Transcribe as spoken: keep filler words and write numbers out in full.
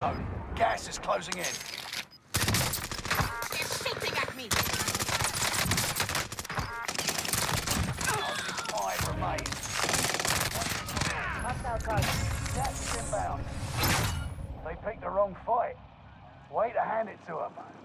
Gas is closing in. They're shooting at me! Five remain. Hostile target. Gas is inbound. They picked the wrong fight. Way to hand it to them.